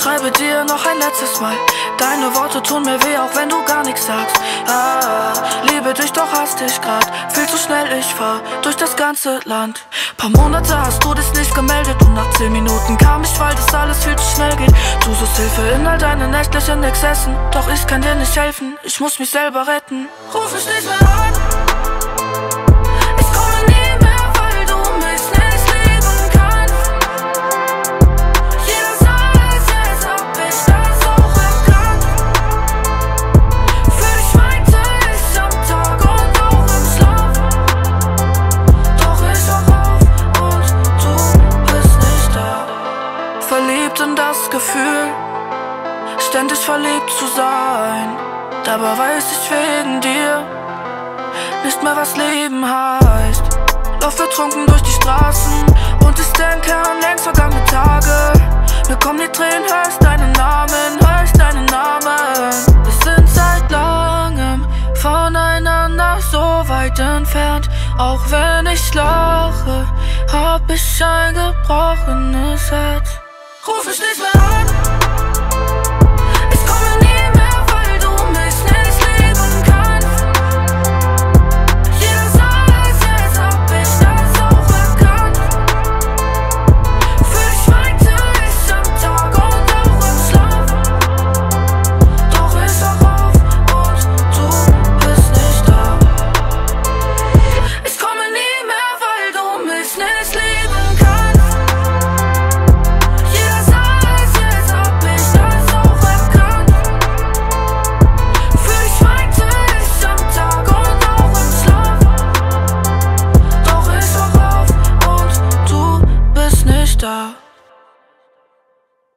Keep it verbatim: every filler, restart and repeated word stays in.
schreibe dir noch ein letztes Mal. Deine Worte tun mir weh, auch wenn du gar nichts sagst. Ah, liebe dich, doch hasse dich grad. Viel zu schnell, ich fahr durch das ganze Land. Paar Monate hast du dich nicht gemeldet und nach zehn Minuten kam ich, weil das alles viel zu schnell geht. Du suchst Hilfe in all deinen nächtlichen Exzessen, doch ich kann dir nicht helfen, ich muss mich selber retten. Ruf mich nicht mehr an. Verliebt in das Gefühl, ständig verliebt zu sein. Dabei weiß ich wegen dir nicht mehr, was Leben heißt. Lauf betrunken durch die Straßen und ich denke an längst vergangene Tage. Mir kommen die Tränen, hör ich deinen Namen, hör ich deinen Namen. Wir sind seit langem voneinander so weit entfernt. Auch wenn ich lache, hab ich ein gebrochenes Herz. Ruf mich nicht mehr an. Ich komme nie mehr, weil du mich nicht lieben kannst. Jeder sagt, jetzt hab ich das auch erkannt. Für dich weinte ich am Tag und auch im Schlaf. Doch ich wach auf und du bist nicht da. Ich komme nie mehr, weil du mich nicht lieben kannst. Da.